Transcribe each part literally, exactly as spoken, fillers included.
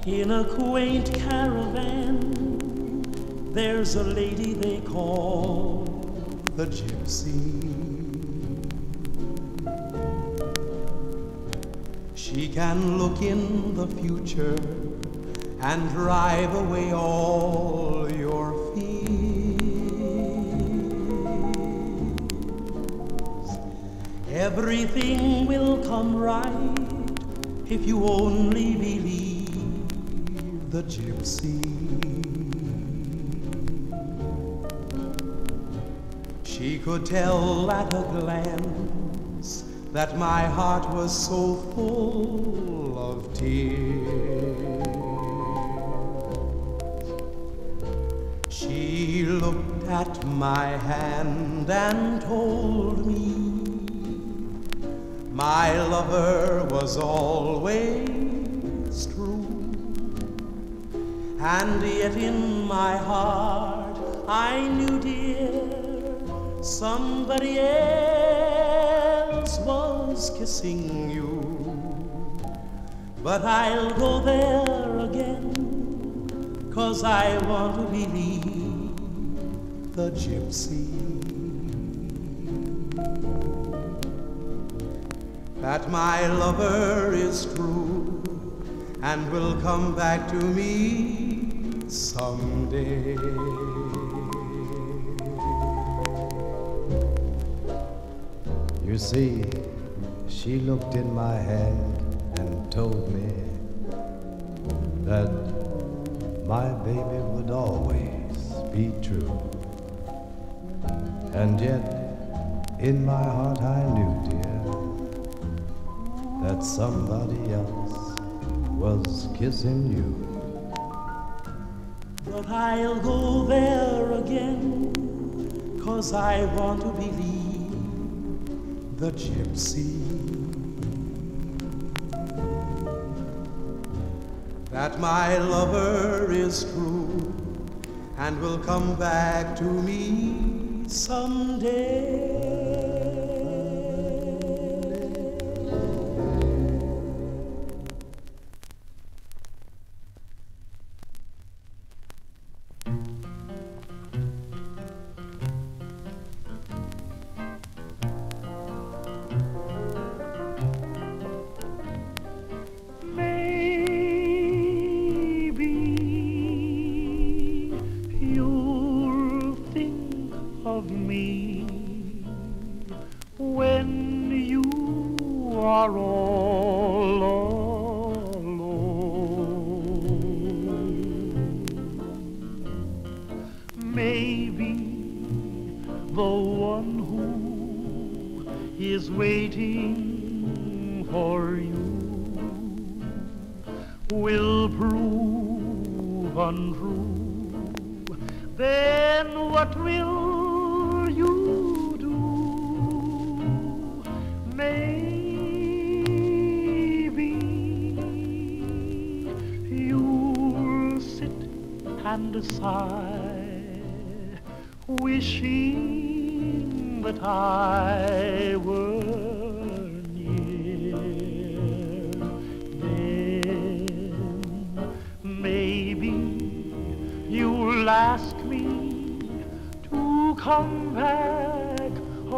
In a quaint caravan, there's a lady they call the gypsy. She can look in the future and drive away all your fears. Everything will come right if you only believe the gypsy. She could tell at a glance that my heart was so full of tears. She looked at my hand and told me my lover was always true. And yet in my heart I knew, dear, somebody else was kissing you. But I'll go there again, 'cause I want to believe the gypsy, that my lover is true and will come back to me someday. You see, she looked in my hand and told me that my baby would always be true. And yet, in my heart I knew, dear, that somebody else was kissing you. But I'll go there again, 'cause I want to believe the gypsy, that my lover is true and will come back to me someday. Of me when you are all alone. Maybe the one who is waiting for you will prove untrue. Then what will you do? Maybe you'll sit and sigh, wishing that I were near. Then maybe you'll ask me to come back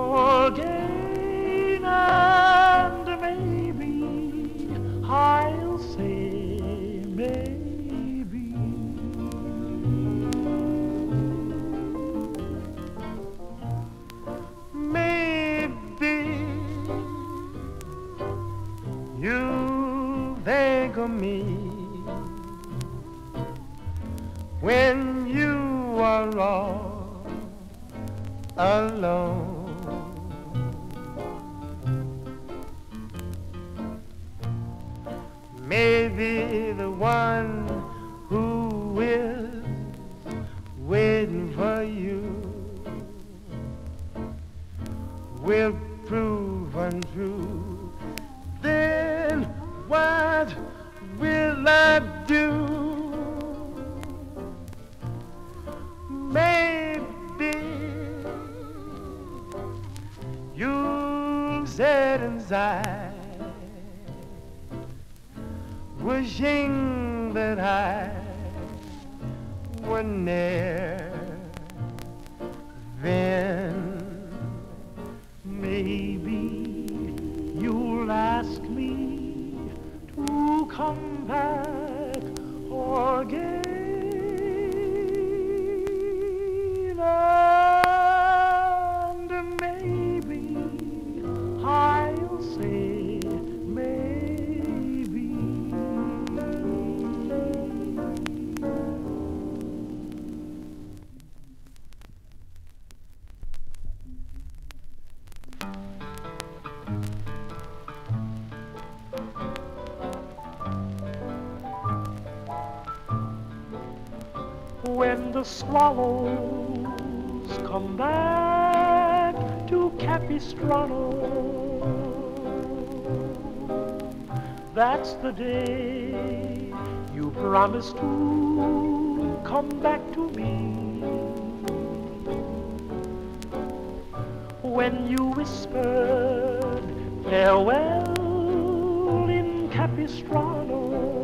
again, and maybe I'll say maybe. Maybe you think of me when you are all alone. Maybe the one who is waiting for you will prove untrue. Then what will I do? Maybe you'll sit and sigh, wishing that I were near. Then maybe you'll ask me to come back again. And maybe I'll say maybe. When the swallows come back to Capistrano, that's the day you promised to come back to me. When you whispered farewell in Capistrano,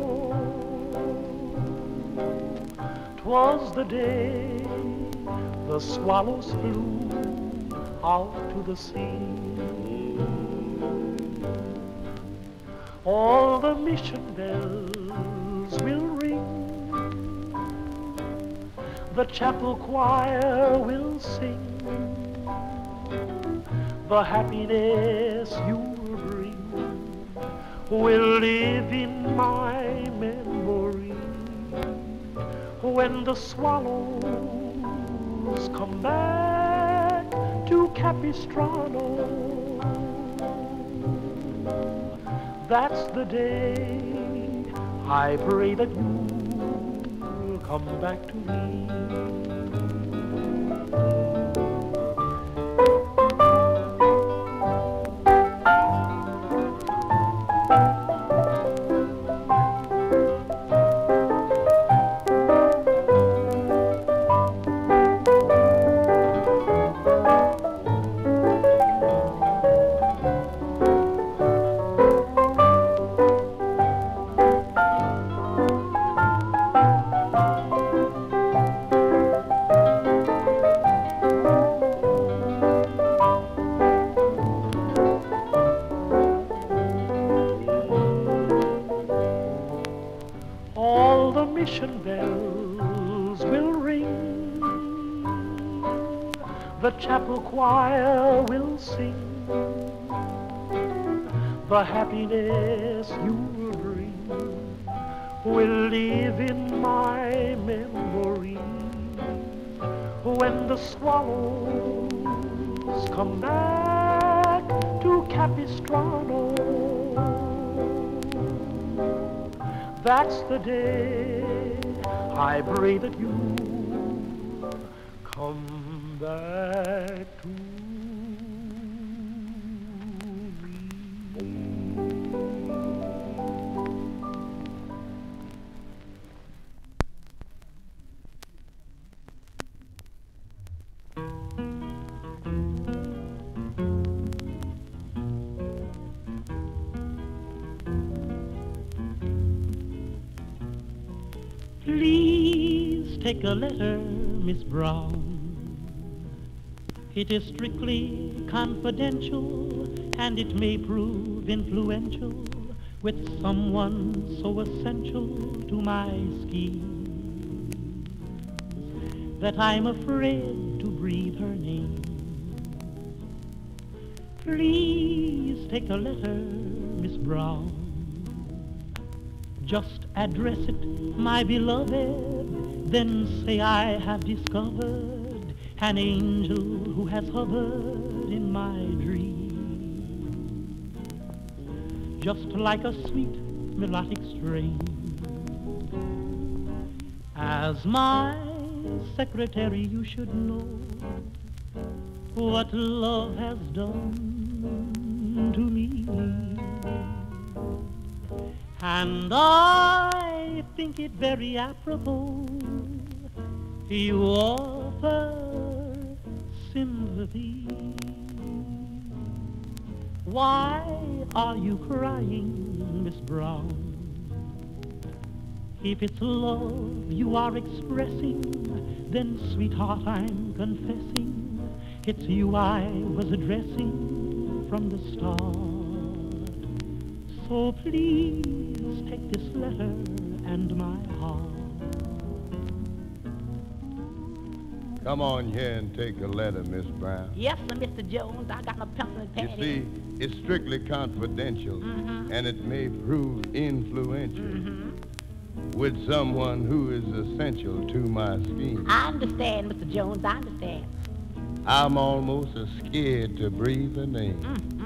'twas the day the swallows flew out to the sea. All the mission bells will ring, the chapel choir will sing, the happiness you'll bring will live in my memory. When the swallows come back to Capistrano, that's the day I pray that you'll come back to me. All the mission bells will ring, the chapel choir will sing, the happiness you'll bring will live in my memory. When the swallows come back to Capistrano, that's the day I pray that you come back to me. Please take a letter, Miss Brown. It is strictly confidential, and it may prove influential with someone so essential to my schemes that I'm afraid to breathe her name. Please take a letter, Miss Brown. Just address it, my beloved, then say I have discovered an angel who has hovered in my dream. Just like a sweet melodic strain. As my secretary, you should know what love has done to me. And I think it very apropos you offer sympathy. Why are you crying, Miss Brown? If it's love you are expressing, then sweetheart, I'm confessing, it's you I was addressing from the start. So please take this letter and my heart. Come on here and take a letter, Miss Brown. Yes, sir, Mister Jones. I got my pencil and pad. You see, it's strictly confidential, mm-hmm. and it may prove influential Mm-hmm. with someone who is essential to my scheme. I understand, Mister Jones. I understand. I'm almost as scared to breathe a name. Mm-hmm.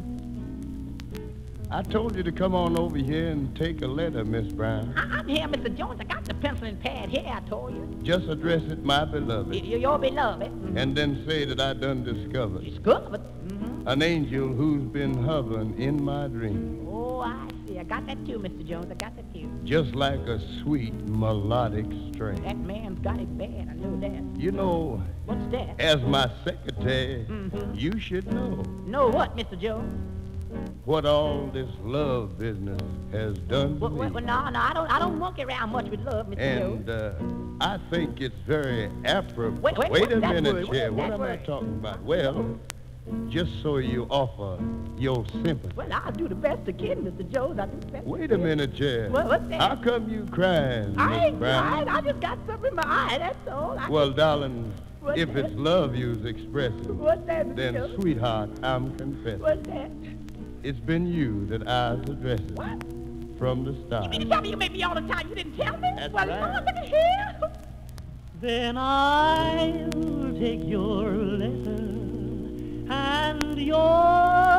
I told you to come on over here and take a letter, Miss Brown. I- I'm here, Mister Jones. I got the pencil and pad here, I told you. Just address it, my beloved, Y- Your beloved. Mm-hmm. and then say that I done discovered Discovered. Mm-hmm. an angel who's been hovering in my dream, Oh, I see. I got that too, Mister Jones. I got that too. just like a sweet melodic strain. That man's got it bad. I know that. You know, What's that? as my secretary, Mhm. you should know Know what, Mister Jones? what all this love business has done to Well, well, me. well, no, no, I don't. I don't monkey around much with love, Mister Jones. And uh, I think it's very appropriate. Wait, wait, wait what's a that minute, word? What's Chair. that What am I word? talking about? Well, just so you offer your sympathy. Well, I'll do the best I can, Mister Jones. I'll do the best. I Wait a can. minute, Chair. What- what's that? How come you crying, I Miss ain't Brown? crying. I just got something in my eye. That's all. I Well, darling, What's if that? it's love you's expressing, What's that, Mister then, Jones? sweetheart, I'm confessing. What's that? It's been you that I was addressing What? from the You start. mean to tell me you make me all the time? You didn't tell me? That's well, right. Lord, look at here. Then I'll take your letter and your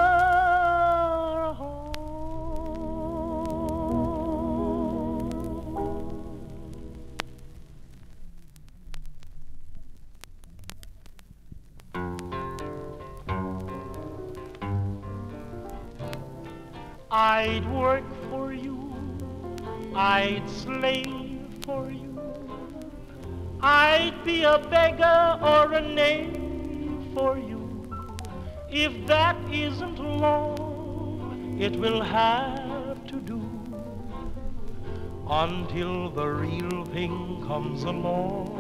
heart. I'd work for you, I'd slave for you, I'd be a beggar or a knave for you. If that isn't love, it will have to do until the real thing comes along.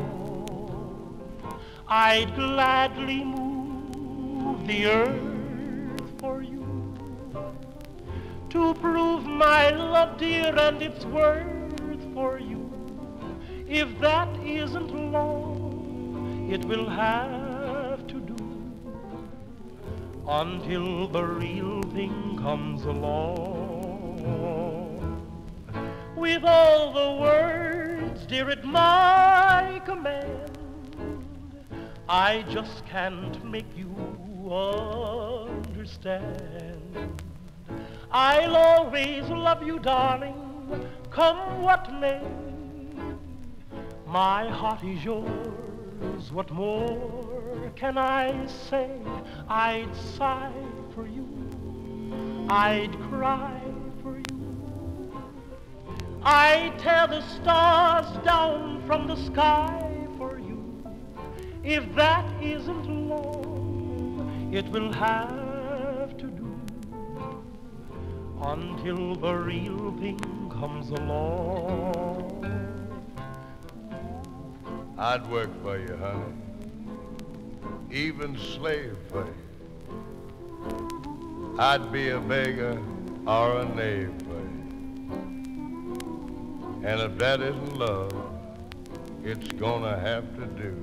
I'd gladly move the earth for you to prove my love, dear, and its worth for you. If that isn't love, it will have to do until the real thing comes along. With all the words, dear, at my command, I just can't make you understand. I'll always love you, darling, come what may. My heart is yours, what more can I say? I'd sigh for you, I'd cry for you, I'd tear the stars down from the sky for you. If that isn't love, it will have to do until the real thing comes along. I'd work for you, honey. Even slave for you. I'd be a beggar or a knave for you. And if that isn't love, it's gonna have to do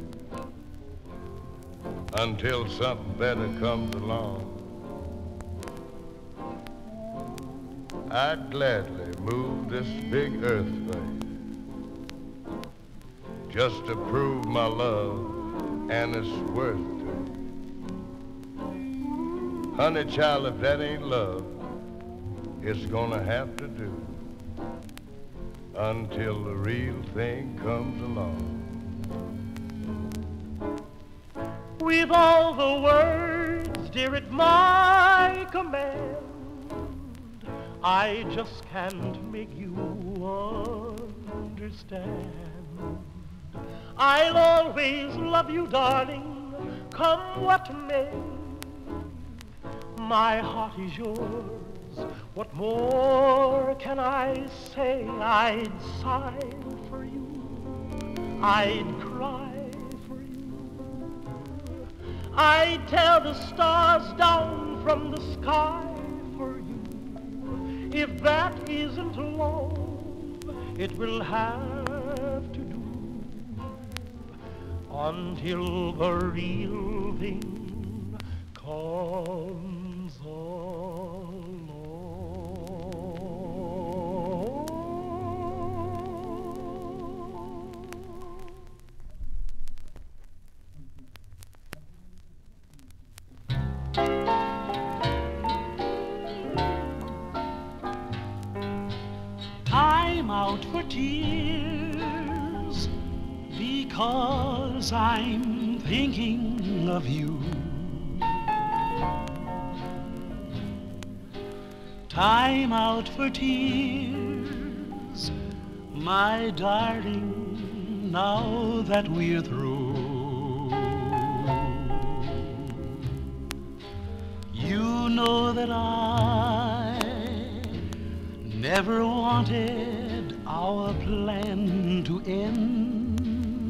until something better comes along. I'd gladly move this big earth for you, just to prove my love and its worth to you. Honey, child, if that ain't love, it's gonna have to do until the real thing comes along. With all the words, dear, at my command, I just can't make you understand. I'll always love you, darling, come what may. My heart is yours, What more can I say? I'd sigh for you, I'd cry for you, I'd tear the stars down from the sky for you. If that isn't love, it will have to do until the real thing comes along. Time out for tears, because I'm thinking of you. Time out for tears, my darling, now that we're through. You know that I never wanted our plan to end,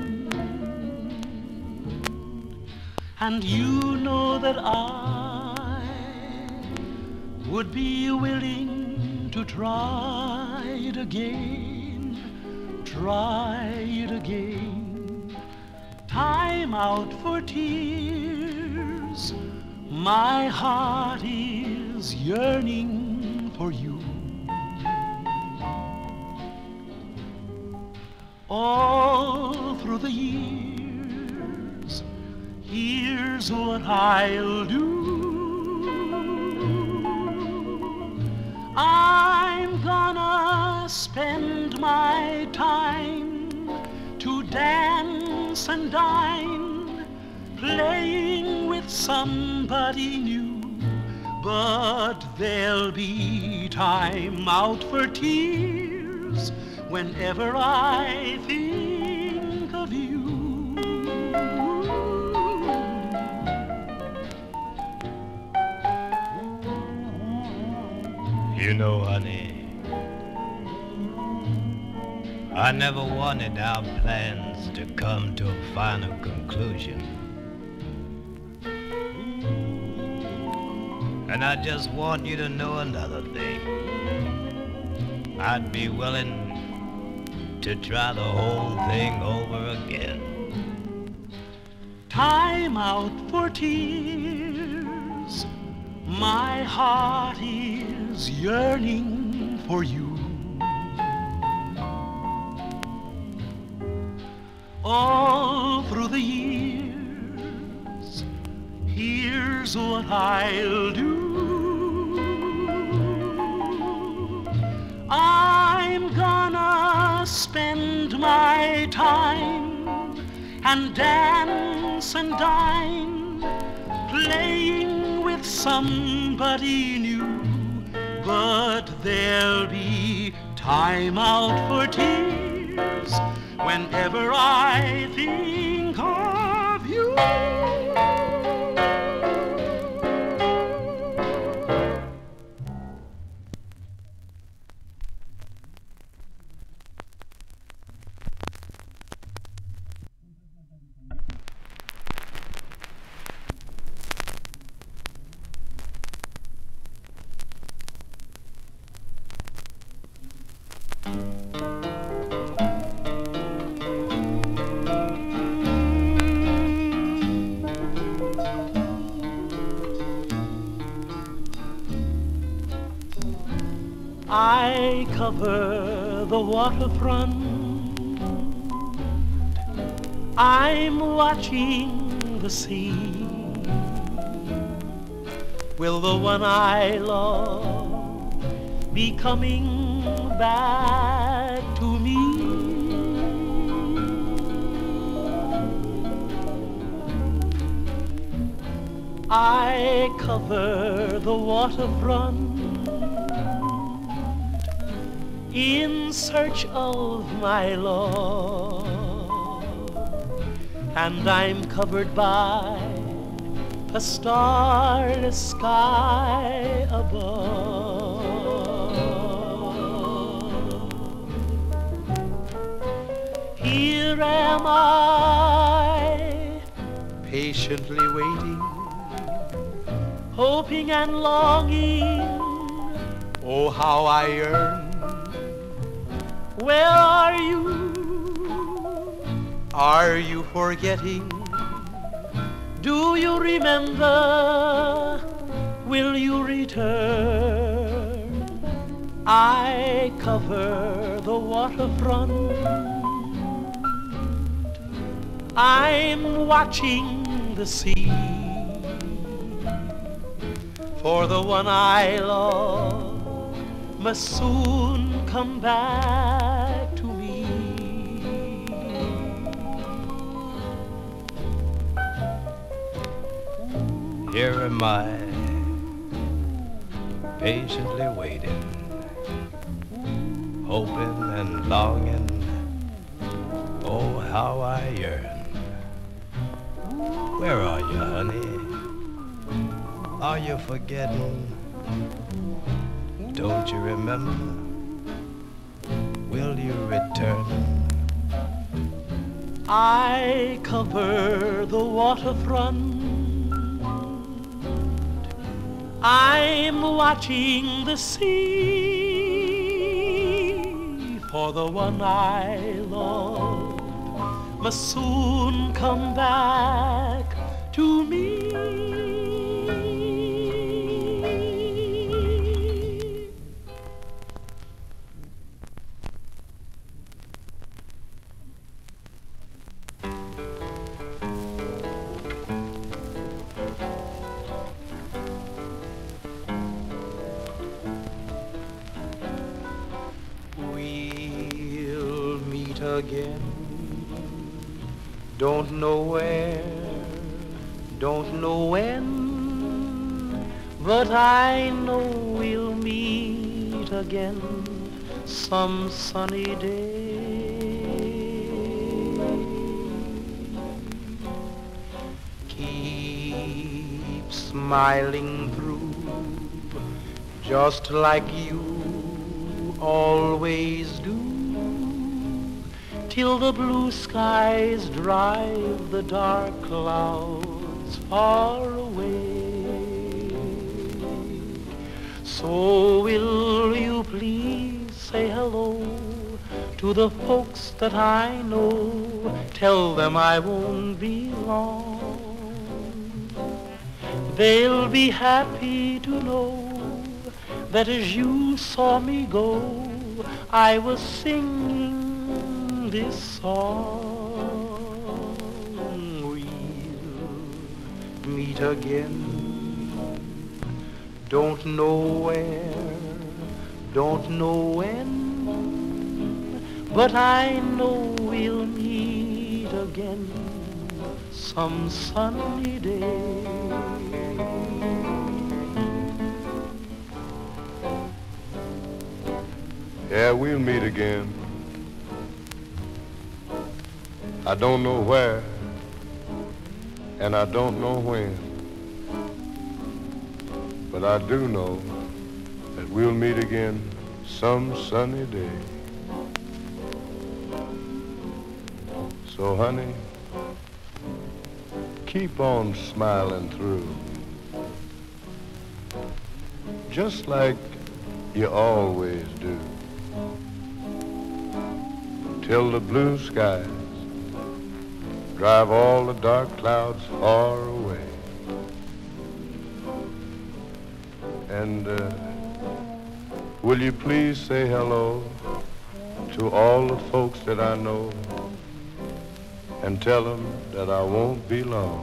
and you know that I would be willing to try it again, try it again. Time out for tears, my heart is yearning for you. All through the years, here's what I'll do. I'm gonna spend my time to dance and dine, playing with somebody new. But there'll be time out for tears whenever I think of you. You know, honey, I never wanted our plans to come to a final conclusion. And I just want you to know another thing. I'd be willing to try the whole thing over again. Time out for tears, my heart is yearning for you. All through the years, here's what I'll do. I'm gonna spend my time and dance and dine, playing with somebody new. But there'll be time out for tears whenever I think of you. I cover the waterfront, I'm watching the sea. Will the one I love be coming back to me? I cover the waterfront in search of my love, and I'm covered by a starless sky above. here am I, patiently waiting, hoping and longing. oh how I yearn. Where are you? Are you forgetting? Do you remember? Will you return? I cover the waterfront. I'm watching the sea for the one I love must soon come back to me. Here am I, patiently waiting, hoping and longing, oh how I yearn. Where are you, honey? Are you forgetting? Don't you remember? Will you return? I cover the waterfront. I'm watching the sea for the one I love must soon come back to me. We'll meet again. Don't know where, don't know when, but I know we'll meet again some sunny day. Keep smiling through, just like you always do, till the blue skies drive the dark clouds far away. So will you please say hello to the folks that I know? Tell them I won't be long. They'll be happy to know that as you saw me go, I was singing this song. We'll meet again. Don't know where, don't know when, but I know we'll meet again some sunny day. Yeah, we'll meet again. I don't know where, and I don't know when, but I do know that we'll meet again some sunny day. So, honey, keep on smiling through, just like you always do, till the blue skies drive all the dark clouds far away. And uh, will you please say hello to all the folks that I know, and tell them that I won't be long.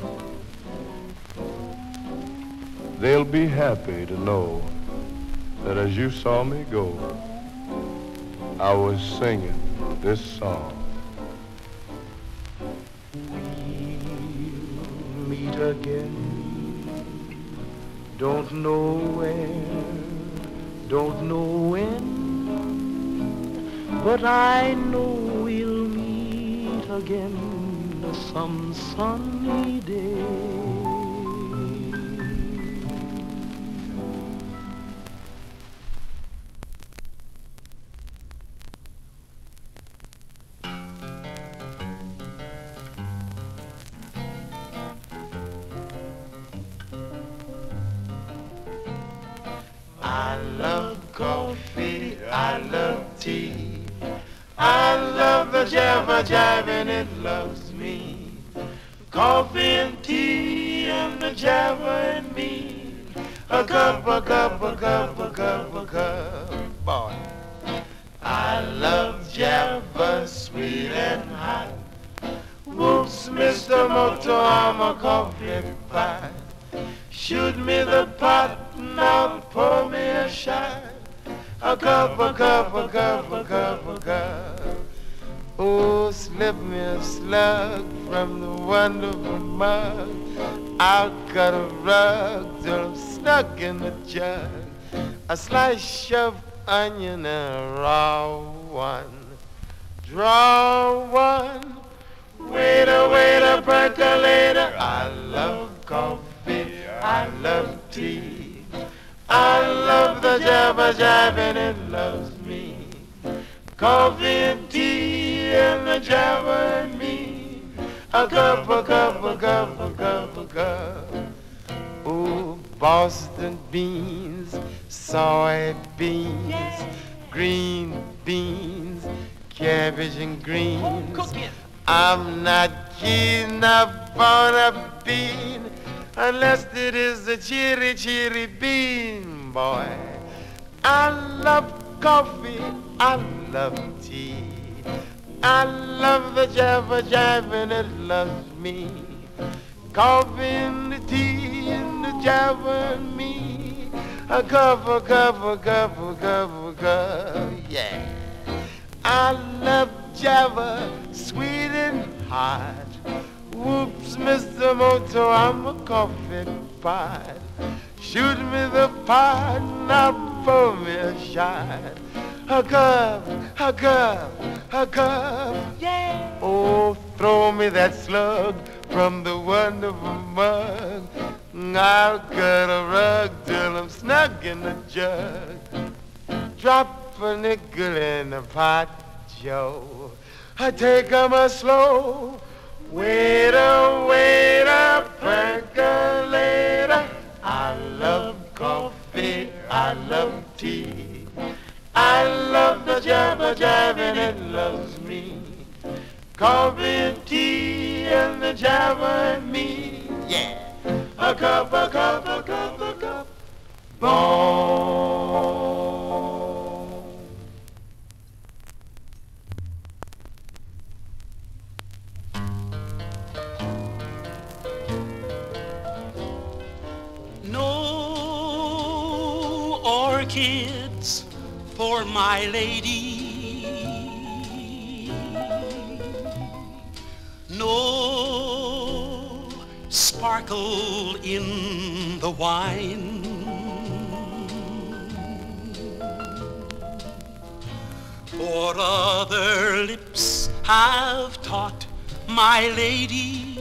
They'll be happy to know that as you saw me go, I was singing this song. We'll meet again. Don't know where, don't know when, but I know we'll meet again some sunny day. coffee, I love tea. I love the jabber jive and it loves me. Coffee and tea and the jabber and me. A cup, a cup, a cup, a cup, a cup, boy. I love jabber, sweet and hot. Whoops, Mister Moto, I'm a coffee pot. Shoot me the pot, now pour me a shot. A cup, a cup, a cup, a cup, a cup. Oh, slip me a slug from the wonderful mug. I'll cut a rug till I'm stuck in the jug. A slice of onion and a raw one. Draw one. Waiter, waiter, percolator. I love coffee, I love tea. I love the jabber jive and it loves me. Coffee and tea and the jabber and me. A cup, a cup, a cup, a cup, a cup. Oh, Boston beans, soybeans, green beans, cabbage and greens. I'm not keen upon a bean unless it is a cheery, cheery bean, boy. I love coffee, I love tea. I love the jabber jive and it loves me. Coffee and the tea and the jabber and me. A cup, a cup, a cup, a cup, a cup, yeah. I love jabber, sweet and hot. Whoops, Mister Moto, I'm a coffee pot. Shoot me the pot, now pour me a shot. A cup, a cup, a cup, yeah. Oh, throw me that slug from the wonderful mug. I'll cut a rug till I'm snug in the jug. Drop a nickel in the pot, Joe. I take 'em a slow. Waiter, waiter, percolator. I love coffee, I love tea. I love the jabber jive and it loves me. Coffee and tea and the jabber and me. Yeah. A cup, a cup, a cup, a cup. Boom. No orchids for my lady. No sparkle in the wine. For other lips have taught my lady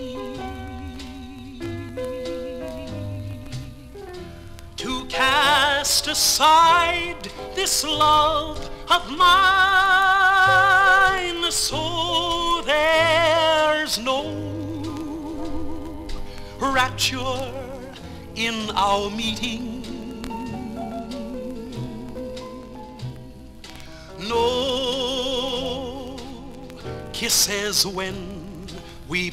to cast aside this love of mine. So there's no rapture in our meeting, no kisses when we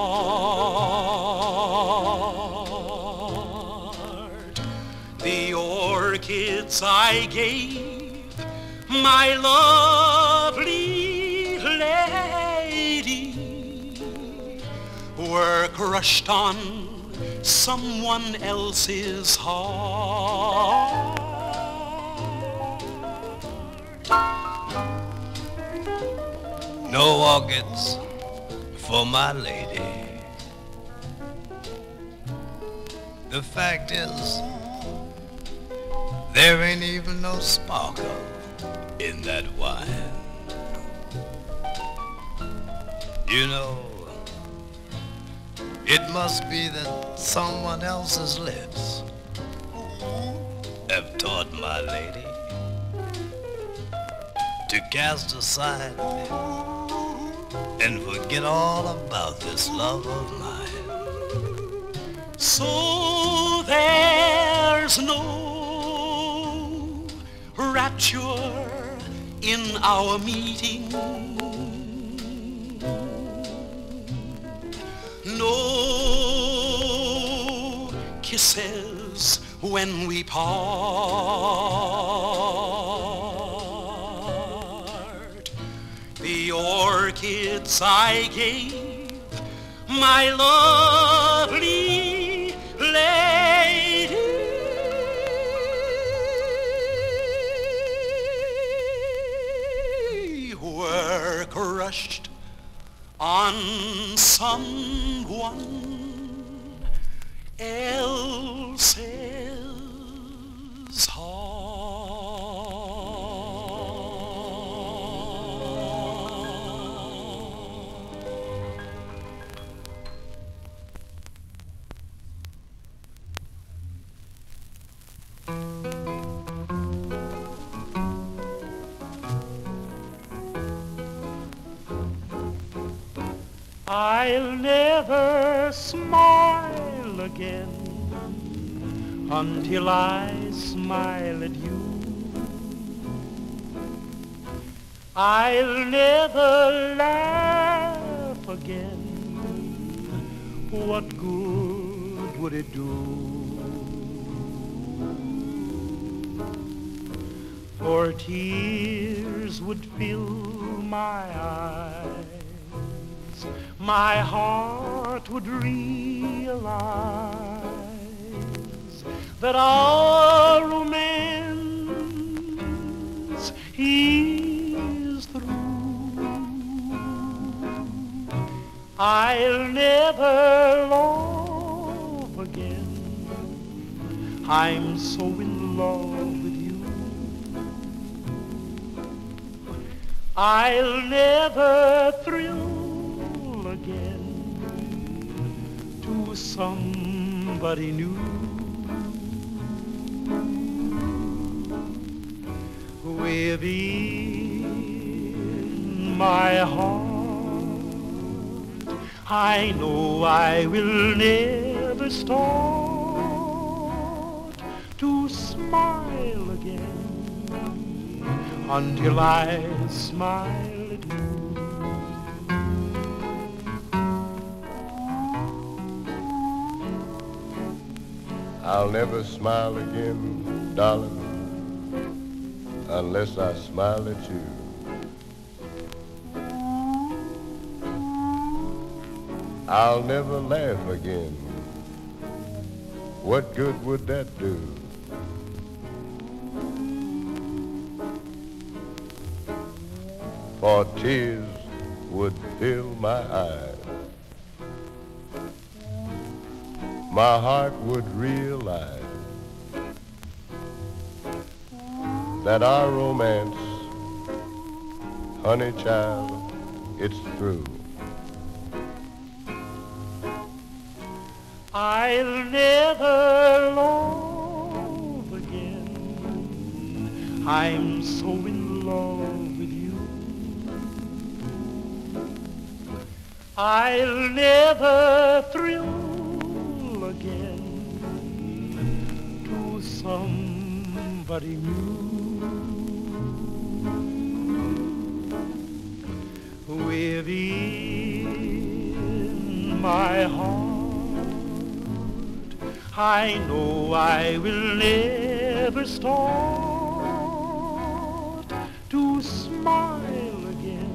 part. The orchids I gave my lovely lady were crushed on someone else's heart. No orchids for my lady. The fact is, there ain't even no sparkle in that wine. You know, it must be that someone else's lips have taught my lady to cast aside and forget all about this love of mine. So there's no rapture in our meeting. No kisses when we part. The orchids I gave my lovely lady were crushed on someone else's heart. I'll never smile again until I smile at you. I'll never laugh again. What good would it do? For tears would fill my eyes. My heart would realize that our romance is through. I'll never love again. I'm so in love with you. I'll never thrill again to somebody new. Within my heart, I know I will never start to smile again until I smile at you. I'll never smile again, darling, unless I smile at you. I'll never laugh again. What good would that do? For tears would fill my eyes. My heart would realize that our romance, honey child, it's through. I'll never love again. I'm so in love with you. I'll never thrill again to somebody new. Within my heart, I know I will never start to smile again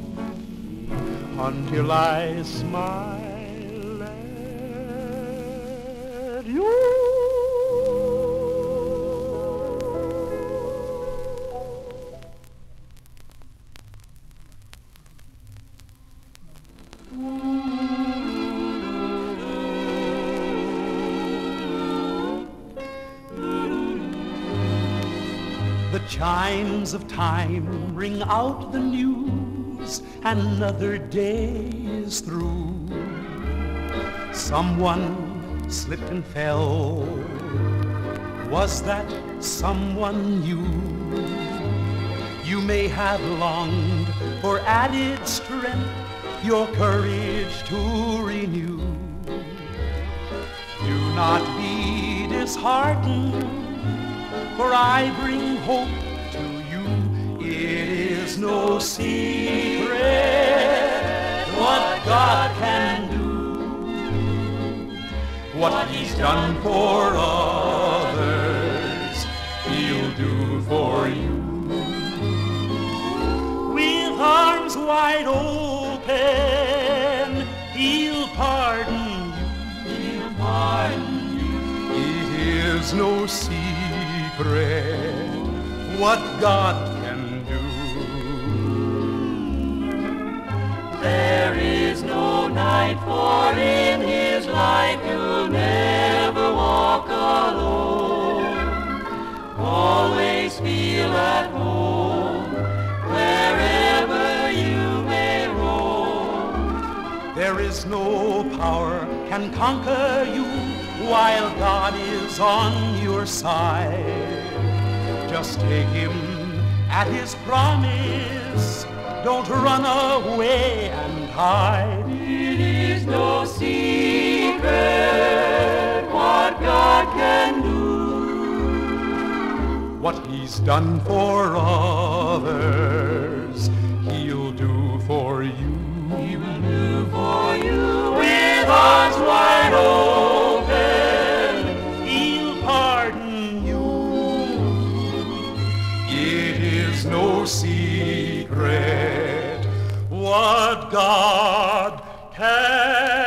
until I smile at you. The chimes of time ring out the news, another day is through. Someone slipped and fell. Was that someone you? You may have longed for added strength, your courage to renew. Do not be disheartened, for I bring hope no secret what God can do. What he's done for others, he'll do for you. With arms wide open, he'll pardon you. He'll pardon you. It is no secret what God can do. There is no night, for in his light you'll never walk alone. Always feel at home wherever you may roam. There is no power can conquer you while God is on your side. Just take him at his promise. Don't run away and hide. It is no secret what God can do. What he's done for others, he'll do for you. He will do for you. With arms wide open, he'll pardon you. It is no secret what God can